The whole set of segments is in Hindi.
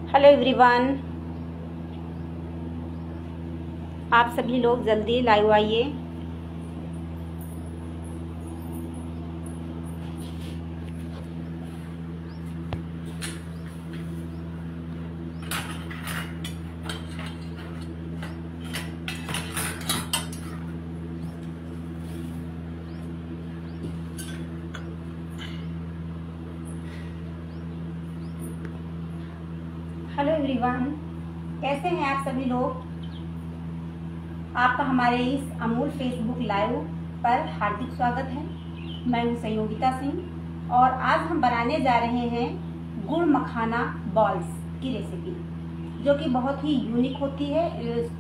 हेलो एवरीवन, आप सभी लोग जल्दी लाइव आइए। हेलो एवरीवन, कैसे हैं आप सभी लोग। आपका हमारे इस अमूल फेसबुक लाइव पर हार्दिक स्वागत है। मैं हूं संयोगिता सिंह और आज हम बनाने जा रहे हैं गुड़ मखाना बॉल्स की रेसिपी, जो कि बहुत ही यूनिक होती है,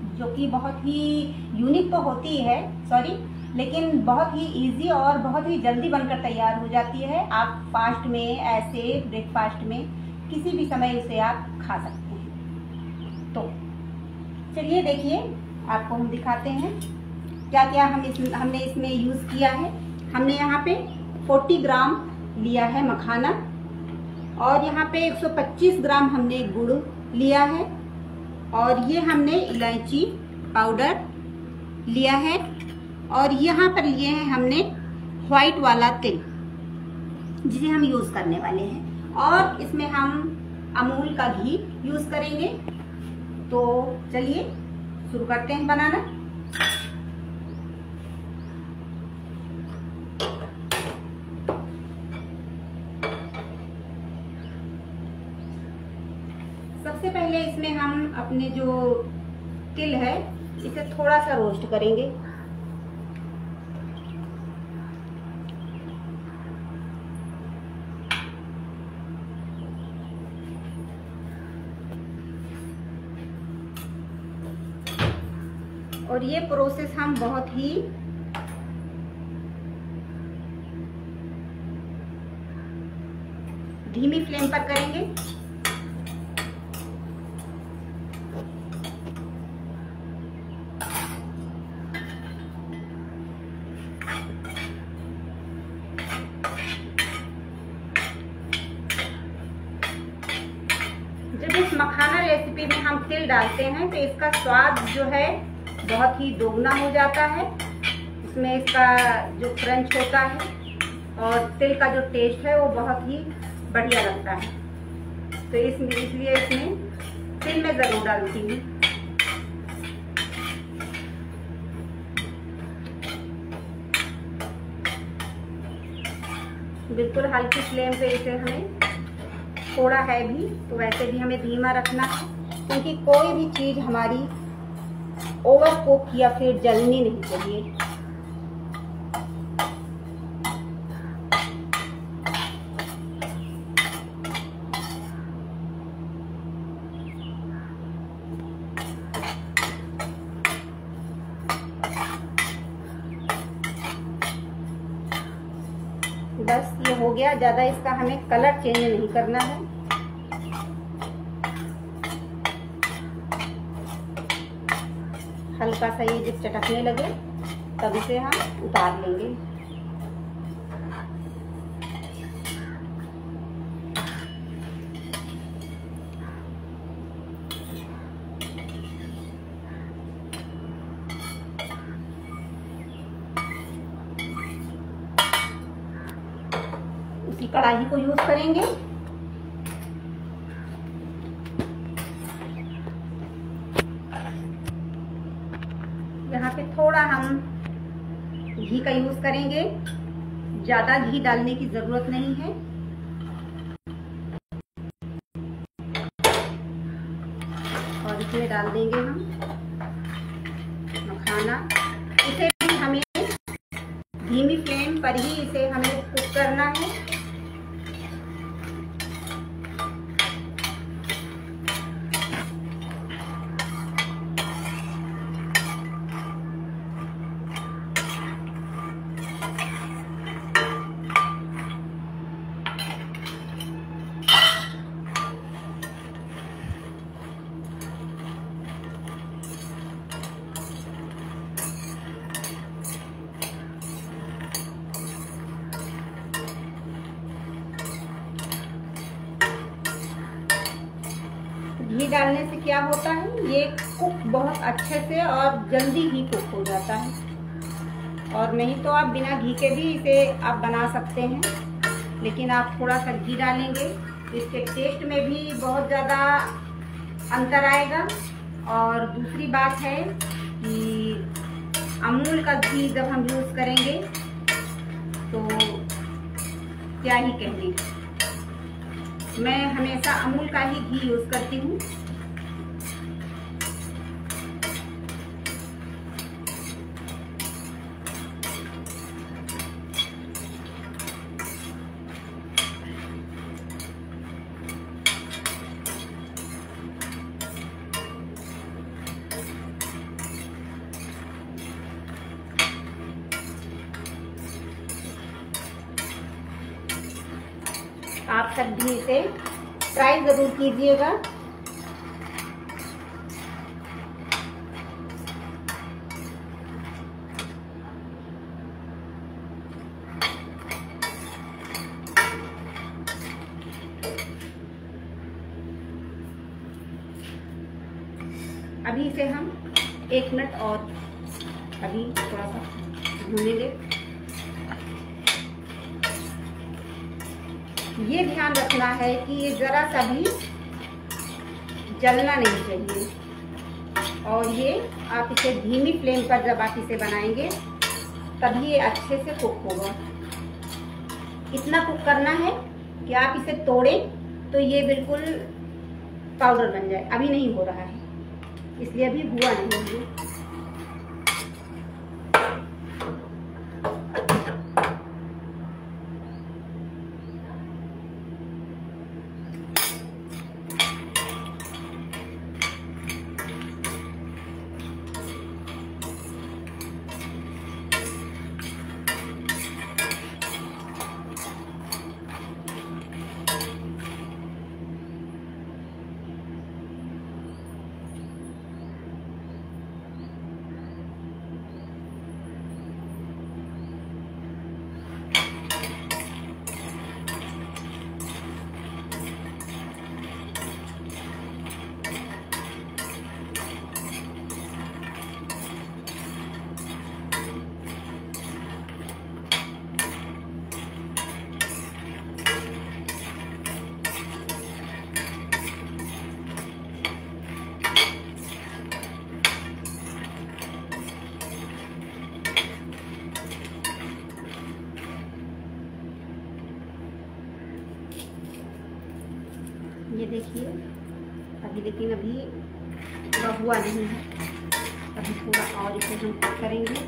तो होती है लेकिन बहुत ही इजी और बहुत ही जल्दी बनकर तैयार हो जाती है। आप फास्ट में, ऐसे ब्रेकफास्ट में किसी भी समय इसे आप खा सकते हैं। तो चलिए देखिए, आपको हम दिखाते हैं क्या क्या हमने इसमें यूज किया है। हमने यहाँ पे 40 ग्राम लिया है मखाना और यहाँ पे 125 ग्राम हमने गुड़ लिया है और ये हमने इलायची पाउडर लिया है और यहाँ पर लिए हैं हमने व्हाइट वाला तिल, जिसे हम यूज करने वाले हैं। और इसमें हम अमूल का घी यूज करेंगे। तो चलिए शुरू करते हैं बनाना। सबसे पहले इसमें हम अपने जो तिल है इसे थोड़ा सा रोस्ट करेंगे। और ये प्रोसेस हम बहुत ही धीमी फ्लेम पर करेंगे। जब इस मखाना रेसिपी में हम तिल डालते हैं तो इसका स्वाद जो है बहुत ही दोगुना हो जाता है। इसमें इसका जो क्रंच होता है और तिल का जो टेस्ट है वो बहुत ही बढ़िया लगता है। तो इसलिए इसमें तिल मैं जरूर डालती हूँ। बिल्कुल हल्की फ्लेम पे इसे हमें, थोड़ा है भी तो वैसे भी हमें धीमा रखना है, क्योंकि कोई भी चीज हमारी ओवर कुक या फिर जलनी नहीं चाहिए। बस ये हो गया, ज्यादा इसका हमें कलर चेंज नहीं करना है। हल्का सा ये जब चटकने लगे तब इसे हम उतार लेंगे। उसी कढ़ाई को यूज करेंगे। यहाँ पे थोड़ा हम घी का यूज करेंगे, ज्यादा घी डालने की जरूरत नहीं है। और इसमें डाल देंगे हम मखाना। इसे भी हमें धीमी फ्लेम पर ही इसे हमें कुक करना है। घी डालने से क्या होता है, ये कुक बहुत अच्छे से और जल्दी ही कुक हो जाता है। और नहीं तो आप बिना घी के भी इसे आप बना सकते हैं, लेकिन आप थोड़ा सा घी डालेंगे तो इसके टेस्ट में भी बहुत ज़्यादा अंतर आएगा। और दूसरी बात है कि अमूल का घी जब हम यूज़ करेंगे तो क्या ही कहने, मैं हमेशा अमूल का ही घी यूज़ करती हूँ। आप सब भी इसे ट्राई ज़रूर कीजिएगा। अभी इसे हम 1 मिनट और अभी थोड़ा सा भूनेंगे। ये ध्यान रखना है कि ये ज़रा सा भी जलना नहीं चाहिए। और ये आप इसे धीमी फ्लेम पर जब आप इसे बनाएंगे तभी ये अच्छे से कुक होगा। इतना कुक करना है कि आप इसे तोड़ें तो ये बिल्कुल पाउडर बन जाए। अभी नहीं हो रहा है, इसलिए अभी हुआ नहीं है। ये देखिए अभी, लेकिन अभी पूरा हुआ नहीं है। अभी थोड़ा और इसे हम कुक करेंगे।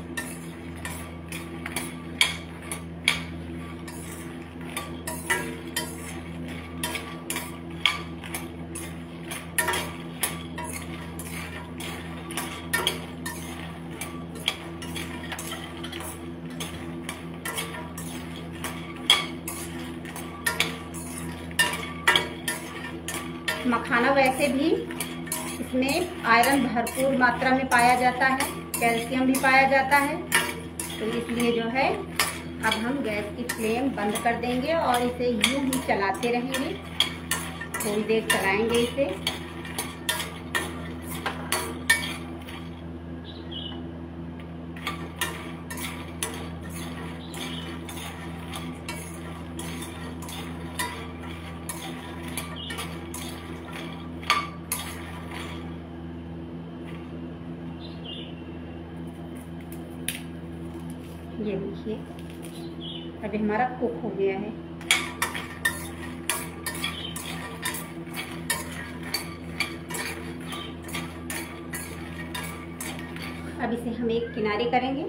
मखाना वैसे भी इसमें आयरन भरपूर मात्रा में पाया जाता है, कैल्शियम भी पाया जाता है। तो इसलिए जो है अब हम गैस की फ्लेम बंद कर देंगे और इसे यूं ही चलाते रहेंगे। थोड़ी देर चलाएंगे इसे। ये देखिए अभी हमारा कुक हो गया है। अब इसे हम एक किनारे करेंगे।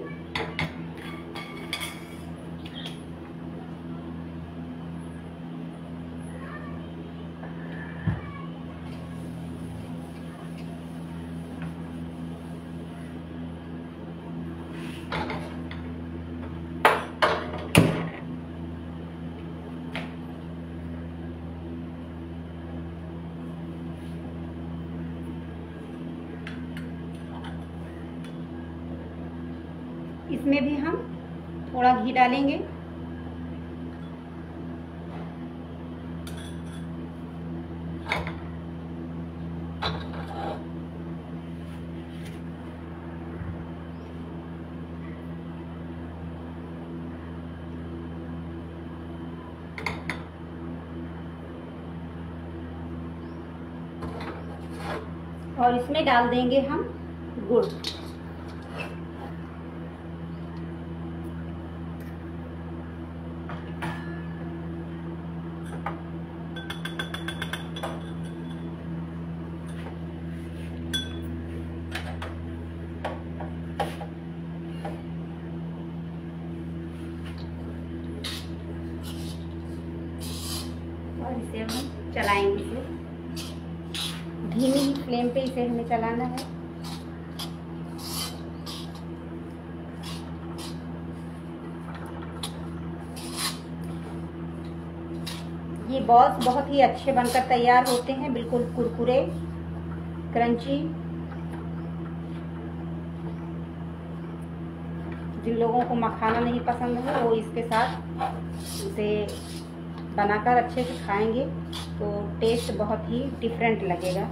इसमें भी हम थोड़ा घी डालेंगे। और इसमें डाल देंगे हम गुड़। और इसे हम चलाएंगे, इसे धीमी फ्लेम पे इसे हमें चलाना है। ये बॉल्स बहुत ही अच्छे बनकर तैयार होते हैं, बिल्कुल कुरकुरे, क्रंची। जिन लोगों को मखाना नहीं पसंद है वो इसके साथ इसे बनाकर अच्छे से खाएंगे तो टेस्ट बहुत ही डिफरेंट लगेगा।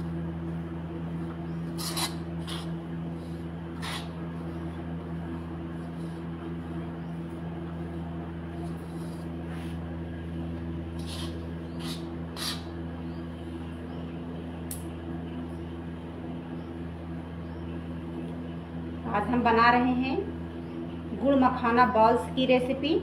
आज हम बना रहे हैं गुड़ मखाना बॉल्स की रेसिपी।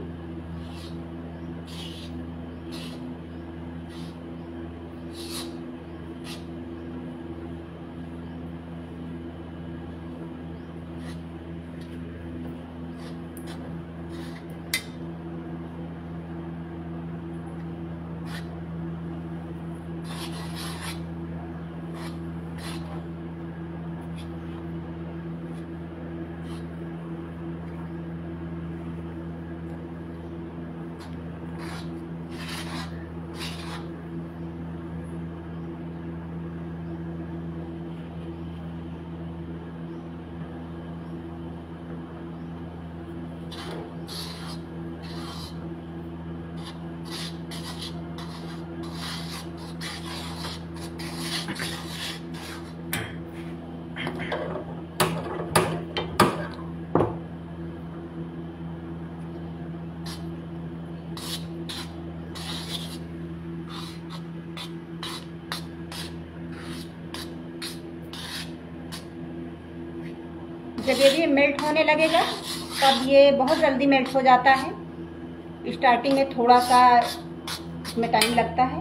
जब ये मेल्ट होने लगेगा तब ये बहुत जल्दी मेल्ट हो जाता है। स्टार्टिंग में थोड़ा सा इसमें टाइम लगता है।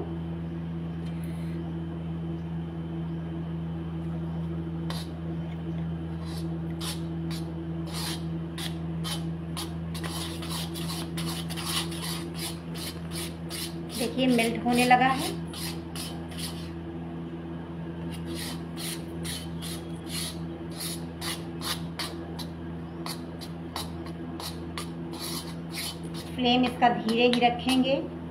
देखिए मेल्ट होने लगा है। फ्लेम इसका धीरे ही रखेंगे।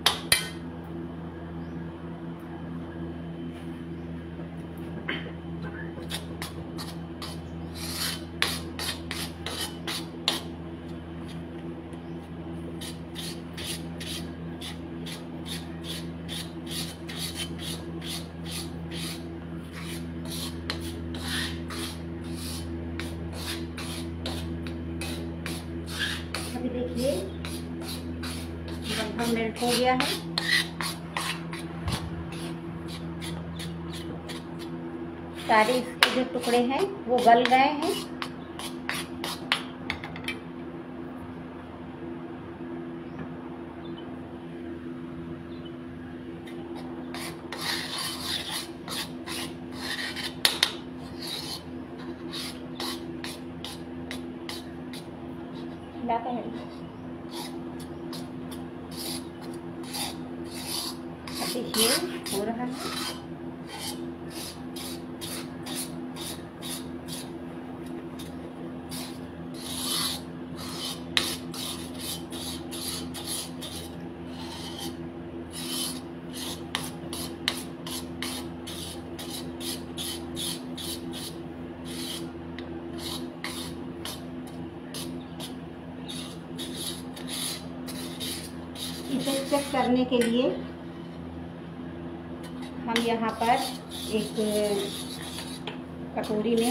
अभी देखिए लगभग मेल्ट हो गया है। सारे इसके जो टुकड़े हैं वो गल गए हैं। लाता है देखिए हो रहा है। इसे चेक करने के लिए हम यहाँ पर एक कटोरी में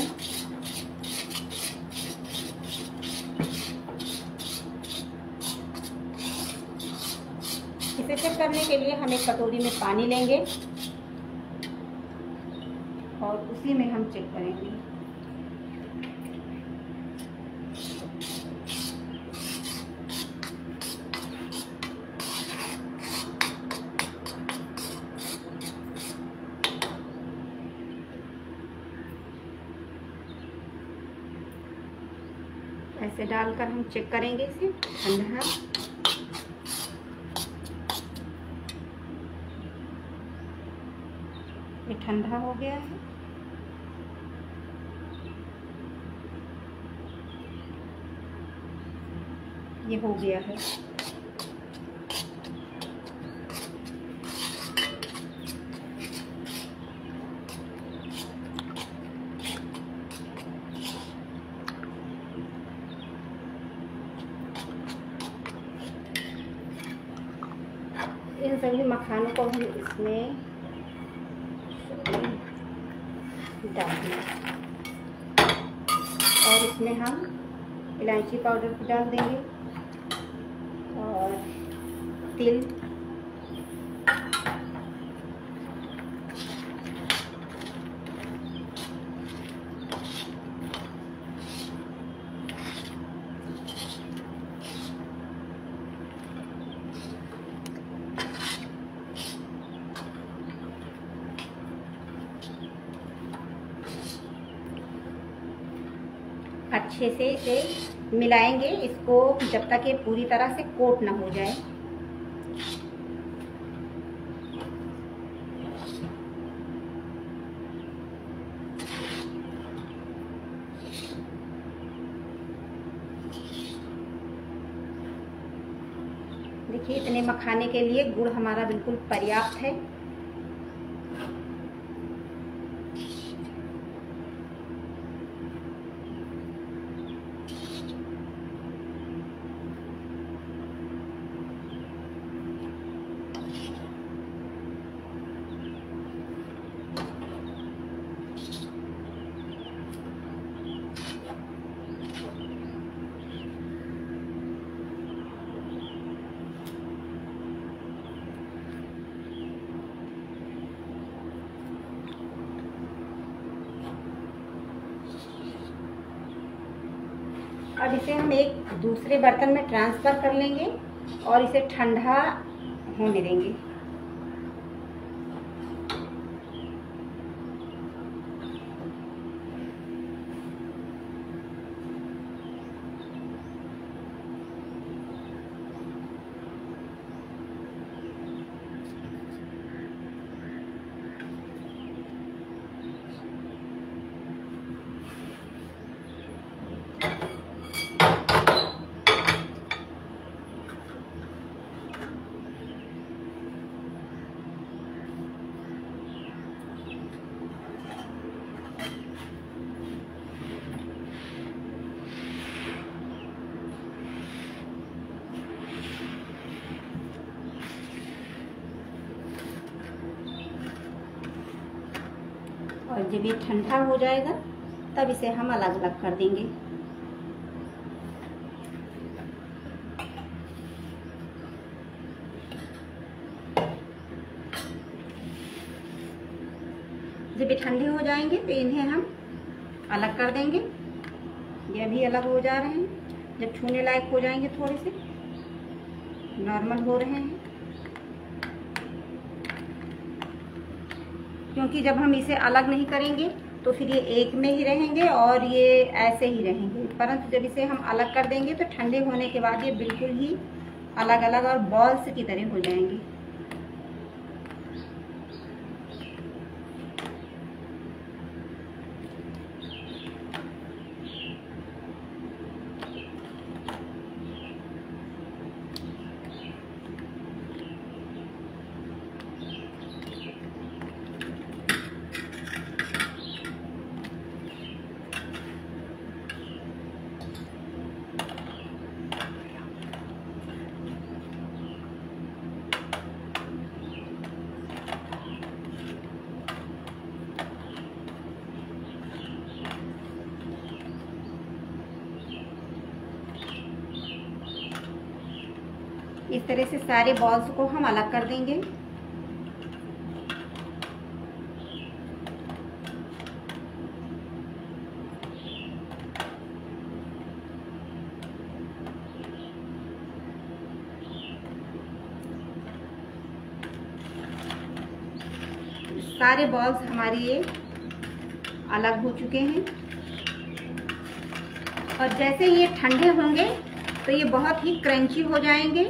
इसे चेक करने के लिए हम एक कटोरी में पानी लेंगे और उसी में हम चेक करेंगे। ऐसे डालकर हम चेक करेंगे इसे ठंडा। ये ठंडा हो गया है। ये हो गया है। इन सभी मखानों को हम इसमें डाल देंगे और इसमें हम इलायची पाउडर भी डाल देंगे और तिल, अच्छे से इसे मिलाएंगे इसको जब तक ये पूरी तरह से कोट ना हो जाए। देखिए इतने मखाने के लिए गुड़ हमारा बिल्कुल पर्याप्त है। अब इसे हम एक दूसरे बर्तन में ट्रांसफ़र कर लेंगे और इसे ठंडा होने देंगे। और जब ये ठंडा हो जाएगा तब इसे हम अलग अलग कर देंगे। जब ये ठंडे हो जाएंगे तो इन्हें हम अलग कर देंगे। ये अभी अलग हो जा रहे हैं। जब छूने लायक हो जाएंगे, थोड़े से नॉर्मल हो रहे हैं, क्योंकि जब हम इसे अलग नहीं करेंगे तो फिर ये एक में ही रहेंगे और ये ऐसे ही रहेंगे। परंतु जब इसे हम अलग कर देंगे तो ठंडे होने के बाद ये बिल्कुल ही अलग अलग और बॉल्स की तरह हो जाएंगे। इस तरह से सारे बॉल्स को हम अलग कर देंगे। सारे बॉल्स हमारे ये अलग हो चुके हैं और जैसे ये ठंडे होंगे तो ये बहुत ही क्रंची हो जाएंगे।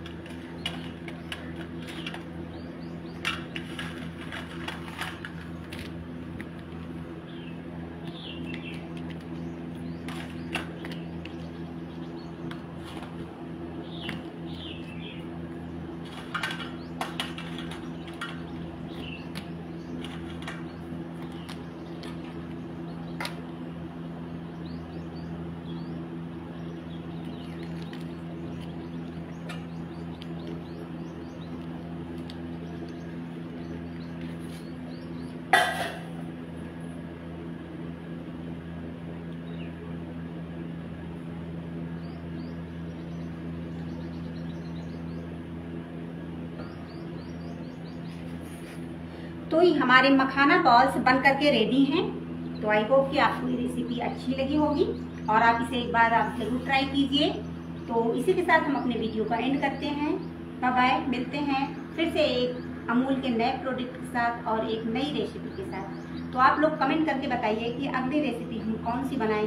तो ये हमारे मखाना बॉल्स बन करके रेडी हैं। तो आई होप कि आपको ये रेसिपी अच्छी लगी होगी और आप इसे एक बार आप जरूर ट्राई कीजिए। तो इसी के साथ हम अपने वीडियो का एंड करते हैं। बाय बाय, मिलते हैं फिर से एक अमूल के नए प्रोडक्ट के साथ और एक नई रेसिपी के साथ। तो आप लोग कमेंट करके बताइए कि अगली रेसिपी हम कौन सी बनाएं।